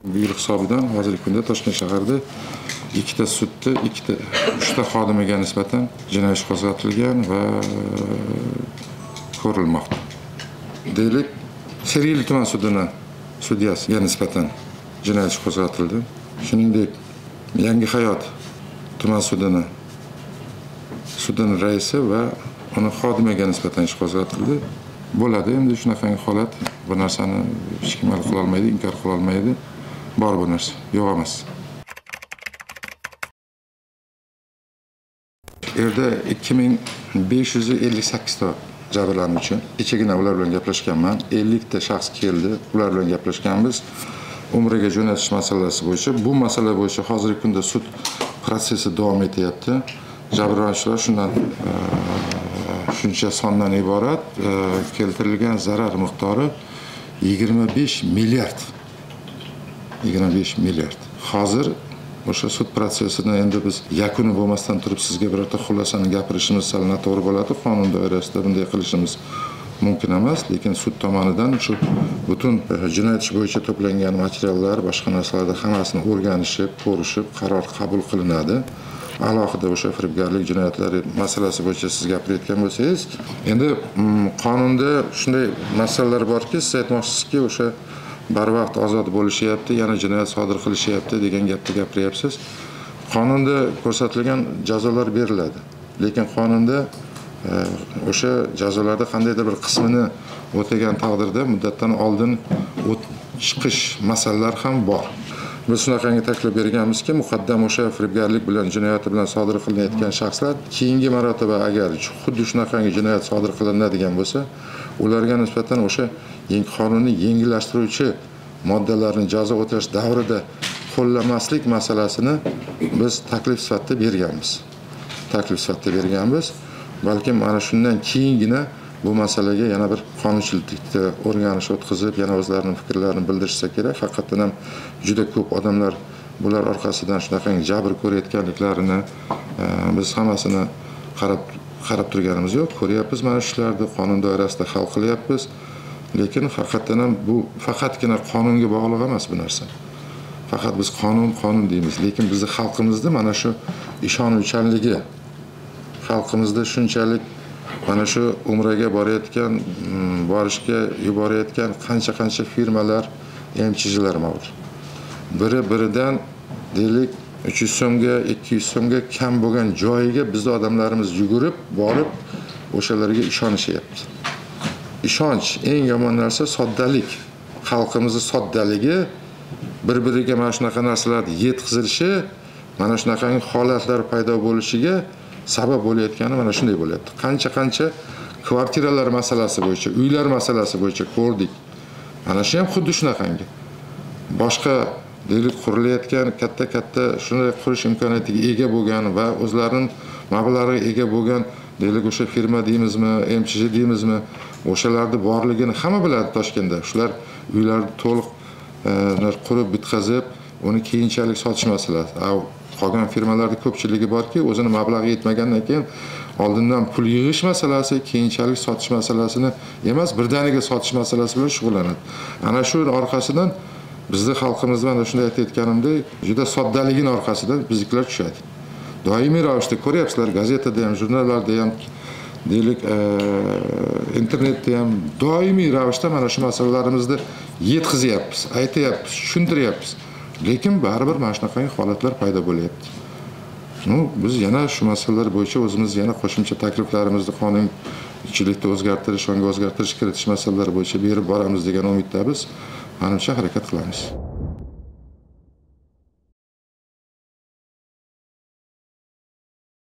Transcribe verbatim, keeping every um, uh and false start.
Bu yil hisobidan hozirgi kunda Toshkent shahrida ikkita sudda, ikkita, uchta xodimiga nisbatan jinoyat ishi qo'zg'atilgan va ko'rilmoqda. Deylik, Sergeli tuman sudining sudyasiga nisbatan jinoyat ishi qo'zg'atildi. Shuningdek, Yangi hayot tuman sudining sudining raisi va uning xodimiga nisbatan ish qo'zg'atildi. Bo'ladi, endi shunaqangi holat, bu narsani hech kim hal qila olmaydi, inkor qila olmaydi. Bor bu narsa, yo'q emas. Yerda ikki ming besh yuz ellik sakkiz ta jabrlanuvchi. Kechagina ular bilan gaplashganman. ellik ta shaxs keldi, ular bilan gaplashganmiz. Umraga jo'natish masalasi bo'yicha, bu masala bo'yicha hozirgi kunda sud protsessi davom etyapti. Jabrlanuvchilar shundan shuncha sondan iborat, keltirilgan zarar miqdori yigirma besh milliard. yigirma besh milliard. Hozir o'sha sud protsessini endi biz yakuni bo'lmasdan turib sizga birorta xulosani gapirishimiz sal noto'g'ri bo'ladi. Qonun doirasida bunday qilishimiz mumkin emas, lekin sud tomonidan shu butun jinoyat ishi bo'yicha to'plangan materiallar, boshqa narsalarda hammasini o'rganishib, ko'rishib, qaror qabul qilinadi. Alohida o'sha firibgarlik jinoyatlari masalasi bo'yicha siz gapirayotgan bo'lsangiz, endi qonunda shunday masalalar borki, siz aytmoqchisizki, o'sha barvaqt ozod bo'lishyapti, yana jinoyat sodir qilishyapti degan gapni gapiryapsiz. Qonunda ko'rsatilgan jazolar beriladi, lekin qonunda o'sha jazolarda qandaydir bir qismini o'tagan taqdirda muddatdan oldin chiqish masalalar ham bor. Biz shunaqangi taklif berganmizki, muqaddam o'sha firibgarlik bilan jinoyati bilan sodir qilinayotgan shaxslar keyingi marotaba agar xuddi shunaqangi jinoyat sodir qilinadigan bo'lsa, ularga nisbatan o'sha qonunni yengillashtiruvchi moddalarni jazo o'tash davrida qo'llamaslik masalasini biz taklif sifatida berganmiz. Taklif sifatida berganmiz. Balkim mana shundan keyingina bu masalaga yana bir qonunchilikda o'rganish o'tkazib, yana o'zlarining fikrlarini bildirishsa kerak. Faqatdan ham juda ko'p odamlar bular orqasidan shunaqangi jabr ko'rayotganliklarini biz hammasini qarab qarab turganimiz yo'q. Ko'ryapmiz mana shularni qonun doirasida hal qilyapmiz. Lekin faqatdan ham bu faqatgina qonunga bog'liq emas bu narsa. Faqat biz qonun qonun deymiz, lekin bizning xalqimizda mana shu ishonuvchanligi, xalqimizda shunchalik mana shu umraga borayotgan, borishga yuborayotgan qancha-qancha firmalar, M C J'lar mavjud. Biri-biridan deylik uch yuz so'mga, ikki yuz so'mga kam bo'lgan joyiga bizning odamlarimiz yugurib, borib o'shalarga ishonishyapti. Ishonch eng yomon narsa soddalik. Xalqimizning soddaligi, bir-biriga mana shunaqa narsalarni yetkazilishi, mana shunaqangi holatlar paydo bo'lishiga sabab bo'layotgani mana shunday bo'lyapti. Qancha-qancha kvartiralar masalasi bo'yicha, uylar masalasi bo'yicha ko'rdik. Mana shu ham xuddi shunaqangi. Boshqa deylik qurilayotgan katta-katta shunday qurish imkoniyatiga ega bo'lgan va o'zlarining mablag'iga ega bo'lgan deylik o'sha firma deymizmi, M C J deymizmi, o'shalarning borligini hamma biladi Toshkentda. Shular uylarni to'liq qurib bitkazib, uni keyinchalik sotish masalasi. Qolgan firmalarning ko'pchiligi borki, o'zini mablag'i yetmagandan keyin oldindan pul yig'ish masalasi, keyinchalik sotish masalasini emas, birdaniga sotish masalasi bilan shug'ullanadi. Ana shu orqasidan bizning xalqimiz mana shunday aytayotganimdek, juda soddaligining orqasidan bizliklar tushadi. Doimiy ravishda ko'ryapsizlar, gazetada ham, jurnallarda ham, deylik, internetda ham doimiy ravishda mana shu masalalarimizni yetkazyapmiz, aytayapmiz, tushuntiryapmiz. Lekin baribir mana shunaqangi holatlar paydo bo'lyapti. Nu, biz yana shu masalalar bo'yicha o'zimiz yana qo'shimcha takliflarimizni qonunchilikda o'zgartirish, unga o'zgartirish kiritish masalalari bo'yicha berib boramiz degan umiddamiz. Menimcha harakat qilamiz.